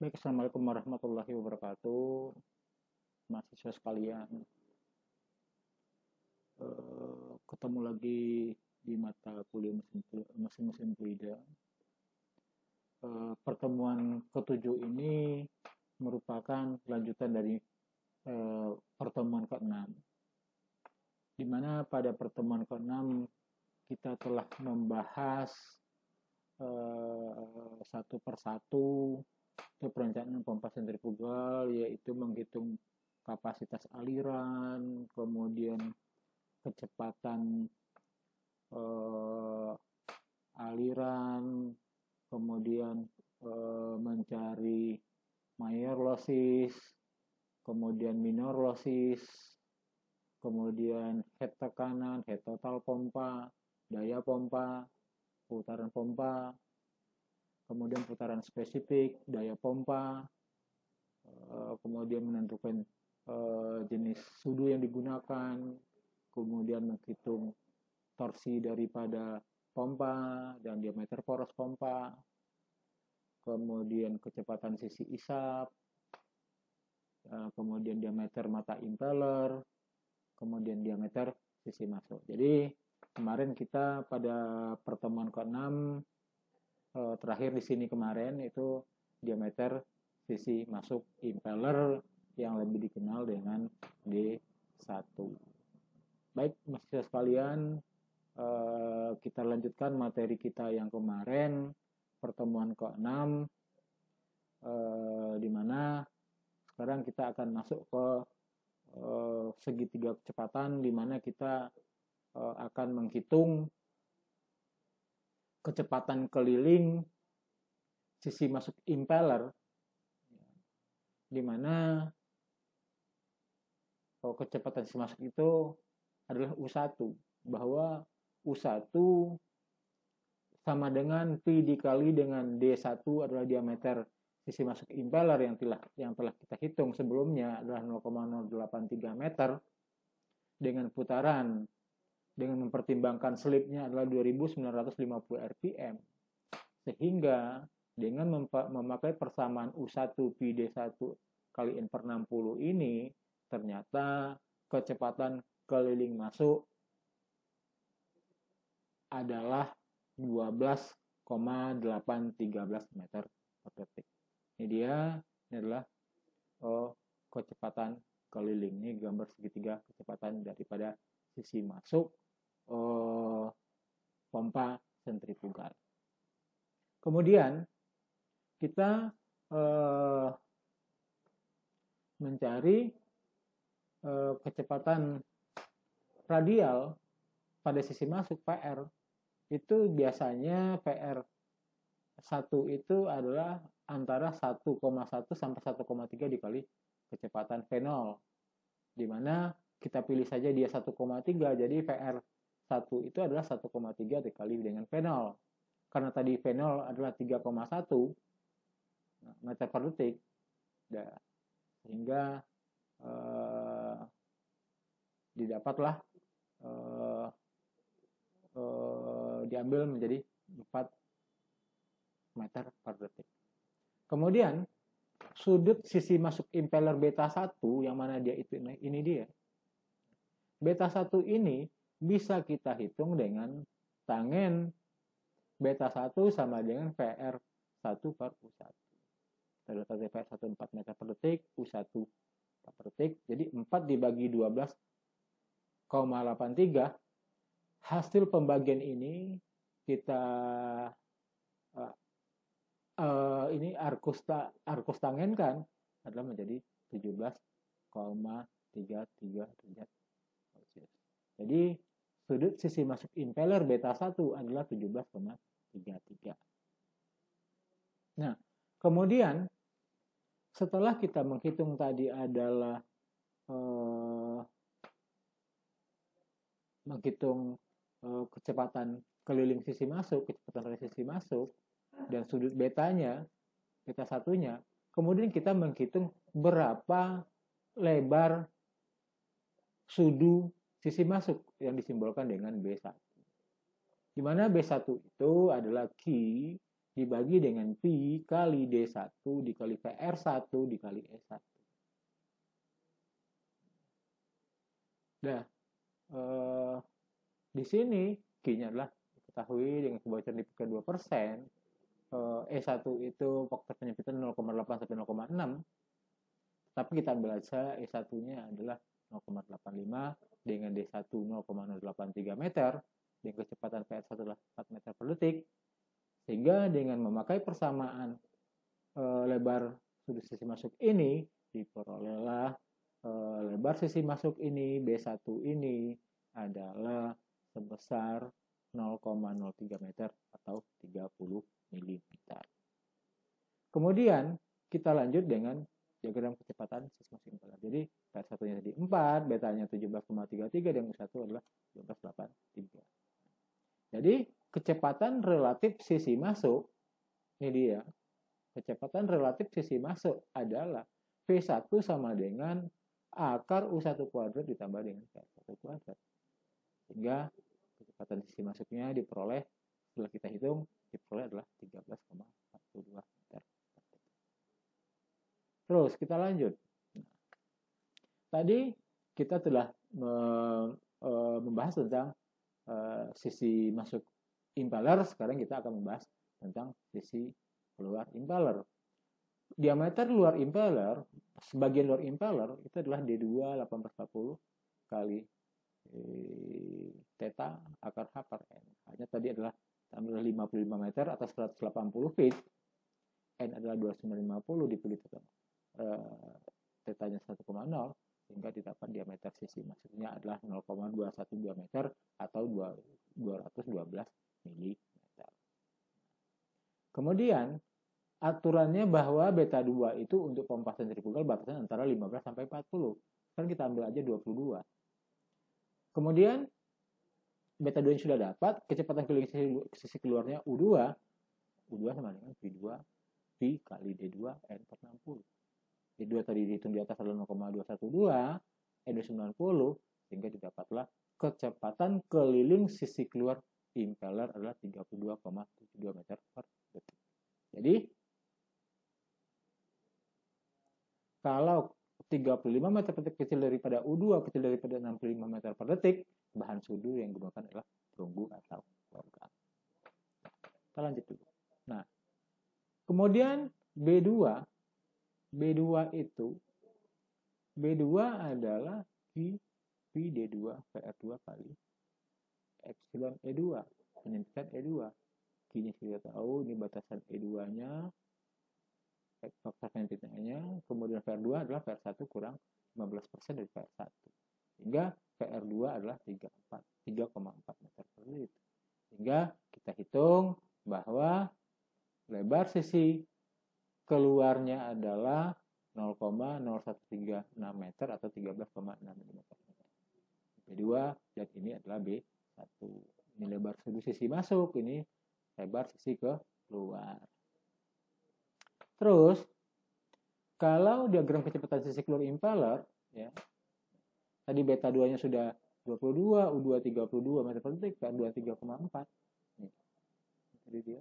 Baik, Assalamualaikum warahmatullahi wabarakatuh, mahasiswa sekalian. Ketemu lagi di mata kuliah mesin fluida. Pertemuan ketujuh ini merupakan lanjutan dari pertemuan ke-6, di mana pada pertemuan ke-6 kita telah membahas satu persatu perencanaan pompa sentrifugal, yaitu menghitung kapasitas aliran, kemudian kecepatan aliran, kemudian mencari mayor losses, kemudian minor losses, kemudian head tekanan, head total pompa, daya pompa, putaran pompa, kemudian putaran spesifik, daya pompa, kemudian menentukan jenis sudu yang digunakan, kemudian menghitung torsi daripada pompa dan diameter poros pompa, kemudian kecepatan sisi isap, kemudian diameter mata impeller, kemudian diameter sisi masuk. Jadi kemarin kita pada pertemuan ke-6 terakhir di sini kemarin itu diameter sisi masuk impeller yang lebih dikenal dengan D1. Baik, mahasiswa sekalian, kita lanjutkan materi kita yang kemarin, pertemuan ke-6, di mana sekarang kita akan masuk ke segitiga kecepatan, di mana kita akan menghitung kecepatan keliling sisi masuk impeller, di mana kecepatan sisi masuk itu adalah U1, bahwa U1 sama dengan P dikali dengan D1 adalah diameter sisi masuk impeller yang telah kita hitung sebelumnya adalah 0,083 meter dengan putaran dengan mempertimbangkan slipnya adalah 2950 rpm, sehingga dengan memakai persamaan U1 Pi D1 kali N per 60 ini ternyata kecepatan keliling masuk adalah 12,813 meter per detik. Ini adalah kecepatan keliling. Ini gambar segitiga kecepatan daripada sisi masuk pompa sentrifugal. Kemudian kita mencari kecepatan radial pada sisi masuk PR. Itu biasanya PR1 itu adalah antara 1,1 sampai 1,3 dikali kecepatan V0, di mana kita pilih saja dia 1,3, jadi PR1 itu adalah 1,3 dikali dengan V0. Karena tadi V0 adalah 3,1 meter per detik, sehingga didapatlah diambil menjadi 4 meter per detik. Kemudian sudut sisi masuk impeller beta 1 yang mana dia itu ini dia. Beta 1 ini bisa kita hitung dengan tangen beta 1 sama dengan PR1 per U1. Kita lihat PR1 4 meter per detik, U1 4 per detik. Jadi 4 dibagi 12,83. Hasil pembagian ini kita ini arkus tangenkan adalah menjadi 17,33 derajat Celcius. Jadi sudut sisi masuk impeller beta 1 adalah 17,33. Nah, kemudian setelah kita menghitung tadi adalah menghitung kecepatan keliling sisi masuk, kecepatan dari sisi masuk, dan sudut betanya, beta satunya, kemudian kita menghitung berapa lebar sudu sisi masuk yang disimbolkan dengan B1. Di mana B1 itu adalah key dibagi dengan Pi kali D1 dikali VR1 dikali E1. Nah, di sini Q-nya adalah diketahui dengan kebocoran di pK 2%. E1 itu faktor penyempitan 0,8 sampai 0,6. Tapi kita ambil aja E1-nya adalah 0,85 dengan D1 0,083 meter dengan kecepatan PR1 adalah 4 meter per detik. Sehingga dengan memakai persamaan lebar sudut sisi masuk ini diperolehlah lebar sisi masuk ini B1 ini adalah sebesar 0,03 meter atau 30 mm. Kemudian kita lanjut dengan diagram kecepatan sisi masuk impeller. Jadi PR1-nya tadi 4, betanya 17,33 dan U1 adalah 12,83. Jadi kecepatan relatif sisi masuk, ini dia, kecepatan relatif sisi masuk adalah V1 sama dengan akar U1 kuadrat ditambah dengan PR1 kuadrat. Sehingga kecepatan sisi masuknya diperoleh, setelah kita hitung, diperoleh adalah 13,42 meter. Terus kita lanjut. Tadi kita telah membahas tentang sisi masuk impeller, sekarang kita akan membahas tentang sisi keluar impeller. Diameter luar impeller, sebagian luar impeller itu adalah D2 1840 kali theta akar H per N. Hanya tadi adalah 55 meter atau 180 feet. N adalah 250 dipilih theta-nya 1,0 sehingga didapat diameter sisi masuknya adalah 0,212 meter atau 212 mm. Kemudian aturannya bahwa beta 2 itu untuk pompa sentrifugal batasan antara 15 sampai 40. Sekarang kita ambil aja 22. Kemudian beta 2 yang sudah dapat, kecepatan keliling sisi keluarnya U2. U2 sama dengan V2 P kali D2 N per 60. D2 tadi dihitung di atas adalah 0,212, N290, sehingga didapatlah kecepatan keliling sisi keluar impeller adalah 32,72 meter per detik. Jadi, kalau 35 meter per detik kecil daripada U2, kecil daripada 65 meter per detik, bahan sudu yang digunakan adalah perunggu atau logam. Kita lanjut dulu. Nah, kemudian B2 adalah Q D2 PR2 kali epsilon E2, penyempitan E2. Q-nya sudah tahu, ini batasan E2-nya, faktor penyempitannya, kemudian PR2 adalah PR1 kurang 15% dari PR1. Sehingga PR2 adalah 3,4 meter per detik. Sehingga kita hitung bahwa lebar sisi keluarnya adalah 0,0136 meter atau 13,6 mm. B2 dan ini adalah B1. Ini lebar sudut sisi masuk, ini lebar sisi keluar. Terus kalau diagram kecepatan sisi keluar impeller, ya, tadi beta 2-nya sudah 22, U2 32 meter per detik, PR2 3,4. Nih. Jadi dia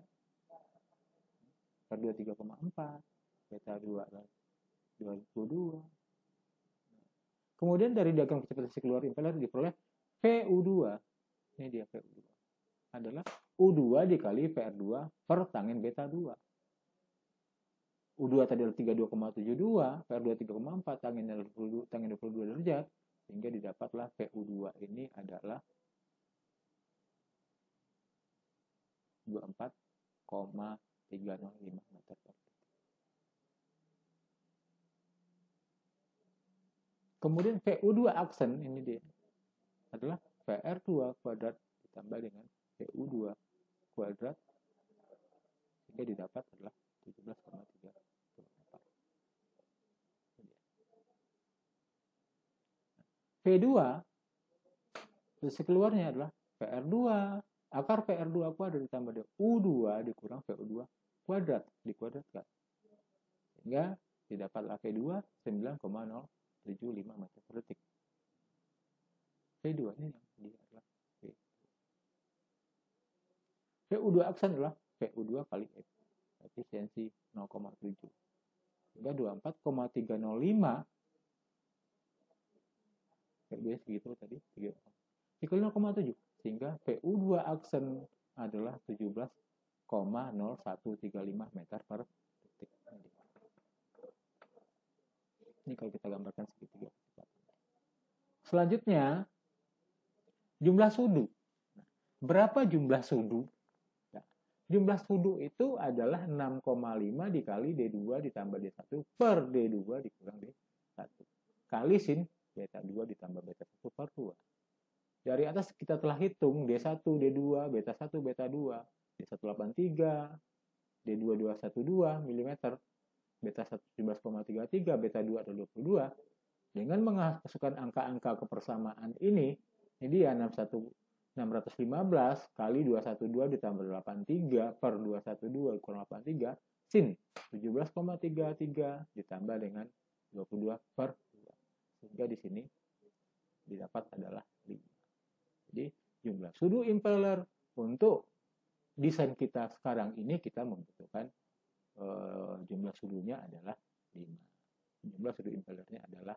PR2 3,4, beta 2 adalah 22. Kemudian dari diagram kecepatan sisi keluar impeller diperoleh VU2. Ini dia VU2. Adalah U2 dikali PR2 per tangen beta 2. U2 tadi adalah 32,72, PR2 3,4, tangen 22 derajat, sehingga didapatlah VU2 ini adalah 24,305 meter per detik. Kemudian VU2 aksen ini dia adalah PR2 kuadrat ditambah dengan VU2 kuadrat sehingga didapat adalah 17,3 km. V2 sisi keluarnya adalah PR2 akar PR2 kuadrat ditambah dengan U2 dikurang VU2 kuadrat dikuadratkan sehingga didapatlah V2 9,075 meter per detik. V2 ini yang dia adalah V2. VU2 aksen adalah VU2 kali F. efisiensi 0,7. Sehingga 24,305 PB segitu tadi 0,7, sehingga PU2 aksen adalah 17,0135 meter per detik. Ini kalau kita gambarkan segitiga. Selanjutnya jumlah sudu. Berapa jumlah sudu? Nah, jumlah sudu itu adalah 6,5 dikali D2 ditambah D1 per D2 dikurang D1 kali sin beta 2 ditambah beta 1 per 2. Dari atas kita telah hitung D1, D2, beta 1, beta 2, D183, D2 212 mm, beta 1 17,33, beta 2 adalah 22. Dengan memasukkan angka-angka kebersamaan ini dia 615 kali 212 ditambah 83 per 212 kurang 83 sin 17,33 ditambah dengan 22 per 2. Sehingga di sini didapat adalah 5. Jadi jumlah sudu impeller untuk desain kita sekarang ini kita membutuhkan jumlah sudunya adalah 5. Jumlah sudu impellernya adalah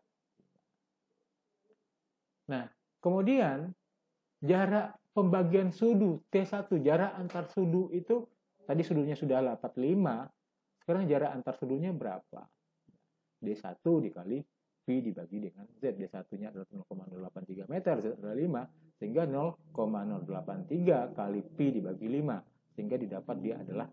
5. Nah, kemudian jarak pembagian sudu T1, jarak antar sudu itu tadi sudunya sudah 45, sekarang jarak antar sudunya berapa? D1 dikali P dibagi dengan Z. D1-nya adalah 0,083 meter, Z adalah 5, sehingga 0,083 kali P dibagi 5, sehingga didapat dia adalah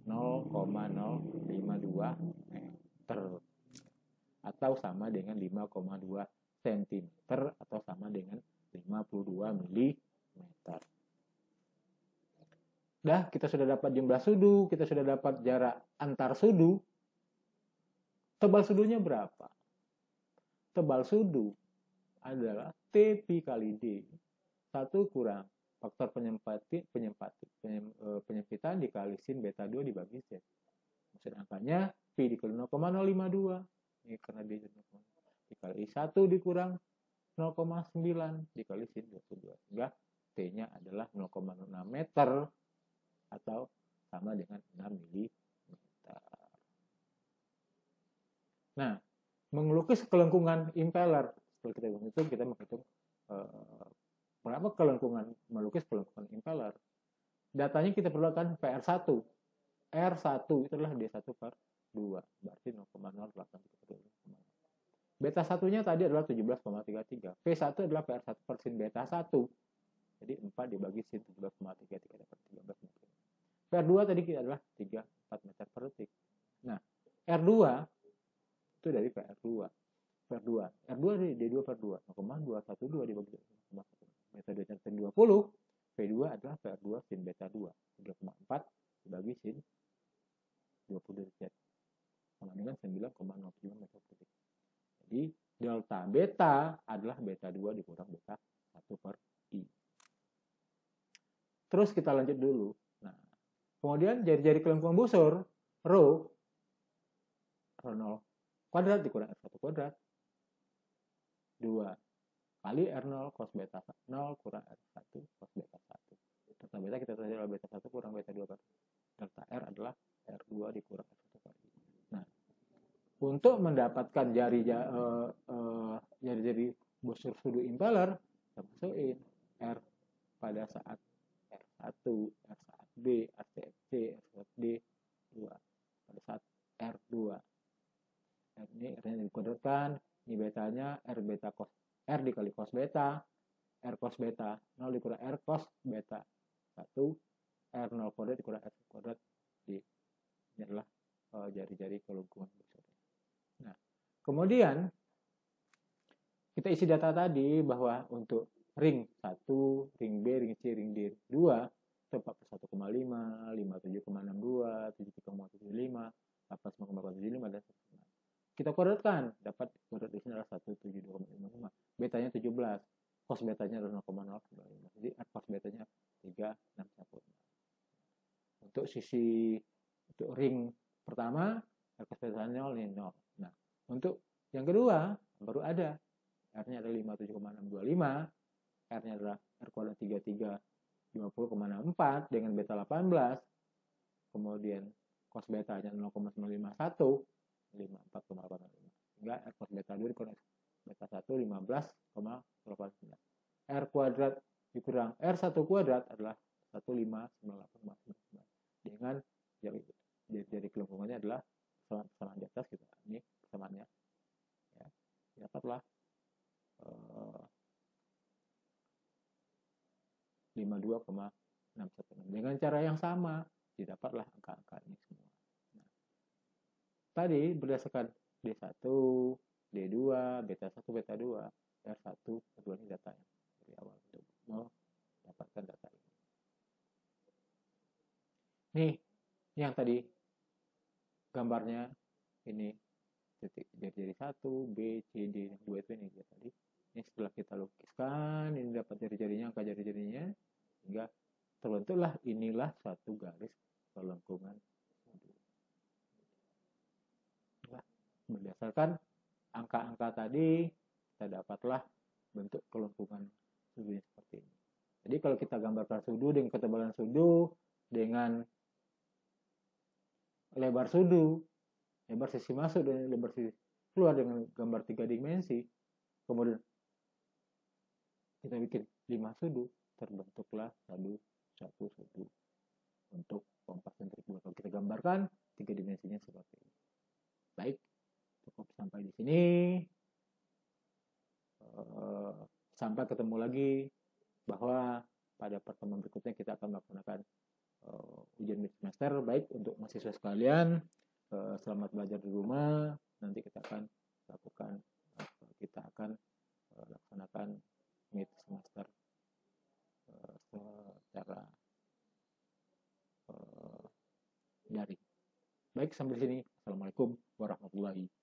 0,052 meter, atau sama dengan 5,2 cm, atau sama dengan 52 mm. Dah, kita sudah dapat jumlah sudu, kita sudah dapat jarak antar sudu. Tebal sudunya berapa? Tebal sudu adalah TP kali D. 1 kurang faktor penyempitan dikali sin beta 2 dibagi Z. Maksud angkanya P dikali 0,052. Ini karena D dikali 1 dikurang 0,9 dikali sin 22. Sehingga T-nya adalah 0,6 meter atau sama dengan 6 mm. Nah, melukis kelengkungan impeller. Setelah kita hitung, kita menghitung berapa melukis kelengkungan impeller. Datanya kita perlukan PR1. R1 itu adalah D1 per 2. Berarti 0,083. Beta 1-nya tadi adalah 17,33. P1 adalah PR1 per sin beta 1. Jadi 4 dibagi sin 17,33 dapat 13 meter. PR2 tadi adalah 34 meter per detik. Nah, R2 itu dari PR2. R2 dari D2 per 2. 0,212 dibagi 0,1. Metodenya 20. P2 adalah PR2 sin beta 2. 3,4 dibagi sin 20 derajat. Sama dengan 9,05 meter per detik. Jadi delta beta adalah beta 2 dikurang beta 1 per I. Terus kita lanjut dulu. Nah, kemudian jari-jari kelengkungan busur, rho 0 kuadrat dikurang R1 kuadrat. 2 kali R0 cos beta 0 kurang R1 cos beta 1. Delta beta kita tahu adalah beta 1 kurang beta 2 per delta R adalah R2 dikurang R1 per I. Nah, untuk mendapatkan jari-jari busur sudu impeller, kita masukin R pada saat R1, R saat B, R saat C, R saat D, 2. Pada saat R2. R ini R-nya dikuadratkan, ini betanya R beta cos R dikali cos beta, R cos beta 0 dikurang R cos beta 1, R0 kuadrat dikurang R kuadrat. Ini adalah jari-jari kelengkungan busur. Nah, kemudian kita isi data tadi bahwa untuk ring 1, ring B, ring C, ring D 2 itu 41,5, 57,62, 73,75, 85,75 dan seterusnya. Kita kuadratkan, dapat kuadrat di sini adalah 172,55. Betanya 17, cos betanya adalah 0,095. Jadi cos betanya 3,616. Untuk ring pertama, cos betanya 0, ini 0. Nah, untuk yang kedua baru ada R-nya adalah 57,625, R-nya adalah R kuadrat 33 50,64 dengan beta 18, kemudian cos betanya 0,951 54,85 sehingga R cos beta 2 dikurang beta 1 15,89. R kuadrat dikurang R1 kuadrat adalah 1598,99 dengan jari kelingkungannya adalah persamaan di atas kita ini persamaannya ya, dapatlah 52,616 dengan cara yang sama didapatlah angka-angka ini semua. Nah, tadi berdasarkan D1, D2, beta 1, beta 2, R1, R2 ini datanya dari awal untuk mendapatkan data ini. Nih, yang tadi gambarnya ini titik jari 1, B, C, D, 2 itu ini dia tadi. Ini setelah kita lukiskan, ini dapat jari-jarinya, angka jari-jarinya, sehingga terbentuklah inilah satu garis kelengkungan sudu. Nah, berdasarkan angka-angka tadi, kita dapatlah bentuk kelengkungan sudu seperti ini. Jadi kalau kita gambarkan sudu dengan ketebalan sudu, dengan lebar sudu, lebar sisi masuk dan lebar sisi keluar dengan gambar 3 dimensi, kemudian kita bikin 5 sudu, terbentuklah satu sudu untuk kompas sentrifugal. Kalau kita gambarkan 3 dimensinya seperti ini. Baik, cukup sampai di sini. Sampai ketemu lagi, bahwa pada pertemuan berikutnya kita akan melaksanakan ujian mid semester. Baik untuk mahasiswa sekalian, selamat belajar di rumah. Nanti kita akan laksanakan mid semester secara daring. Baik, sampai sini. Assalamualaikum warahmatullahi wabarakatuh.